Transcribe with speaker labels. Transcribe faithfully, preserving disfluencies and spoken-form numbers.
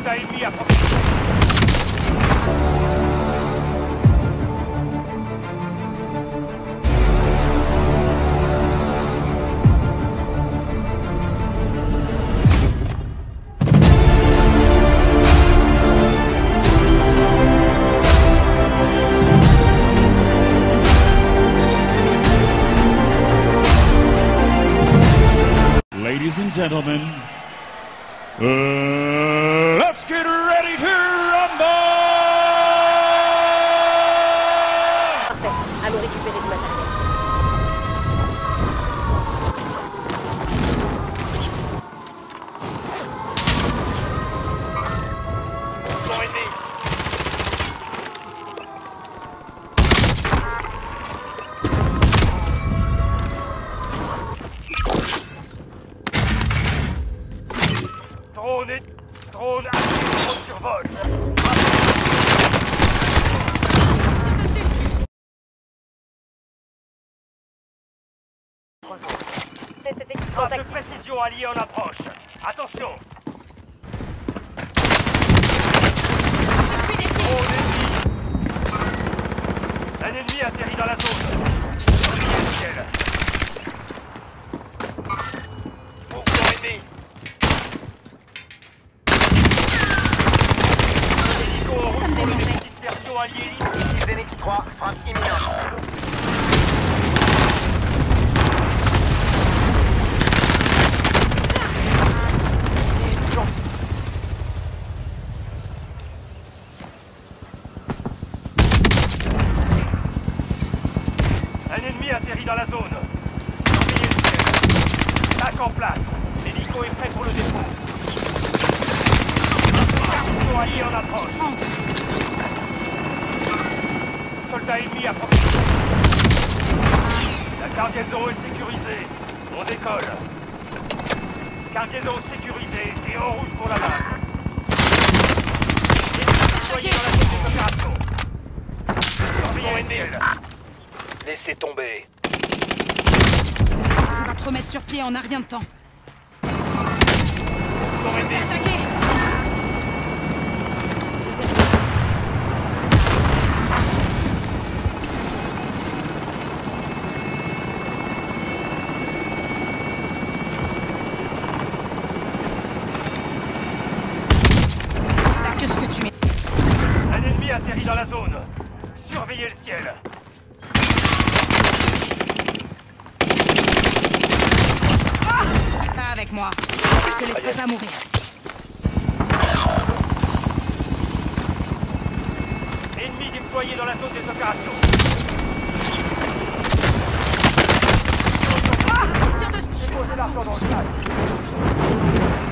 Speaker 1: Soldat ennemi à proximité.
Speaker 2: Ladies and gentlemen, uh, let's get ready to rumble!
Speaker 3: Parfait. Allons récupérer du matériel.
Speaker 1: Front ennemi. Drone et... Drone... Drone survol.
Speaker 3: C'est cet équipement
Speaker 1: Frappe de
Speaker 3: tactique.
Speaker 1: précision alliée en approche. Attention. Drone ennemi. Un ennemi atterrit dans la zone. Surveillez le ciel. Front ennemi.
Speaker 4: Ça me démangeait.
Speaker 1: Dispersion alliée.
Speaker 5: Phoenix trois, frappe imminente.
Speaker 1: Un ennemi atterrit dans la zone. Surveillez le ciel. Tac en place. L'hélico est prêt pour le dépôt. Dispersion alliée en approche. Soldat ennemi à proximité. La cargaison est sécurisée. On décolle. Cargaison sécurisée et en route pour la base. Ennemi déployé dans la zone des opérations. Surveillez le ciel.
Speaker 5: Laissez tomber.
Speaker 4: On va te remettre sur pied, on n'a rien de temps.
Speaker 1: Front ennemi.
Speaker 4: Attaquez! T'as que ce que tu mets.
Speaker 1: Un ennemi atterrit dans la zone. Surveillez le ciel.
Speaker 4: Pas avec moi. Je te laisserai pas mourir.
Speaker 1: Ennemi déployé dans la zone des opérations.
Speaker 4: Tire dessus.
Speaker 5: Posez l'argent dans le sac.